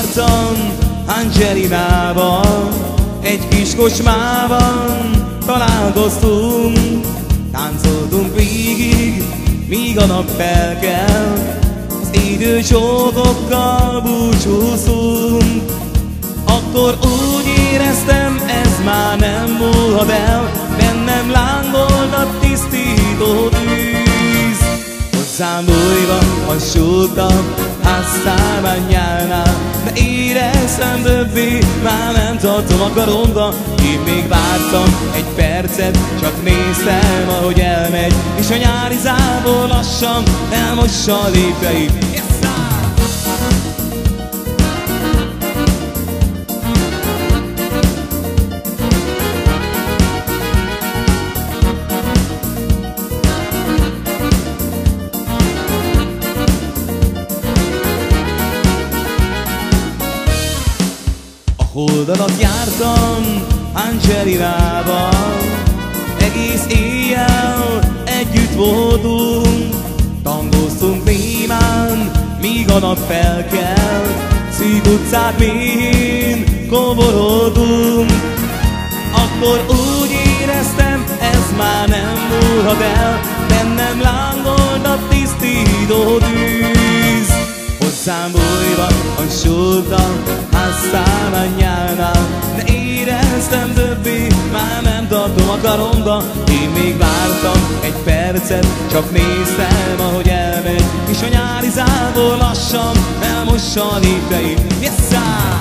jártam Angelinával, egy kis kocsmában találkoztunk. Táncoltunk végig, míg a nap felkel, az időcsókokkal búcsúztunk. Akkor úgy éreztem, ez már nem múlhat el, bennem lángolt a tisztító tűz. Hozzám bújva hasonltam, aztán anyjánál, de éreztem többé, már nem tartom a karomba. Én még vártam egy percet, csak néztem, ahogy elmegy, és a nyári zából lassan elmossa a lépeit. Hold alatt jártam Angelinával, egész éjjel együtt voltunk. Tangoztunk némán, míg a nap felkel, szűk utcák mélyén komorodunk. Akkor úgy éreztem, ez már nem múlhat el, bennem lángolt a tisztító tűz. Hozzám bújva hasonltam, aztán anyjánál, de éreztem többé, már nem tartom a karomba. Én még vártam egy percet, csak néztem, ahogy elmegy, és a nyári zából lassan elmossa a lépteit. Yes,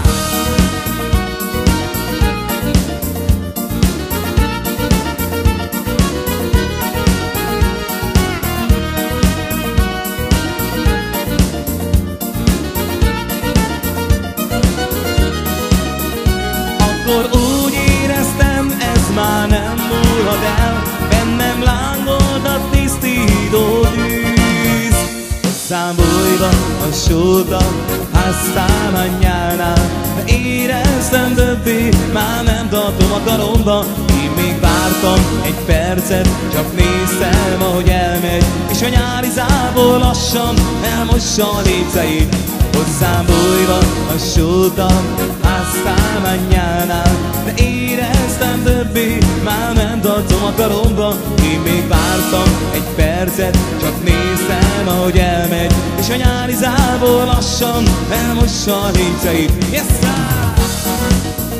Akkor úgy éreztem, ez már nem múlhat el, bennem lángolt a tisztító tűz. Hozzám bújva hasonltam, aztán anyjánál, de éreztem többé, már nem tartom a karomba. Én még vártam egy percet, csak néztem, ahogy elmegy, és a nyári zából lassan elmossa a léceit. Hozzám bújva hasonltam, aztán anyjánál, de éreztem többé, már nem tartom a karomba. Én még vártam egy percet, csak néztem, ahogy elmegy, és a nyári zából lassan elmossa a léceit. Yes, sir!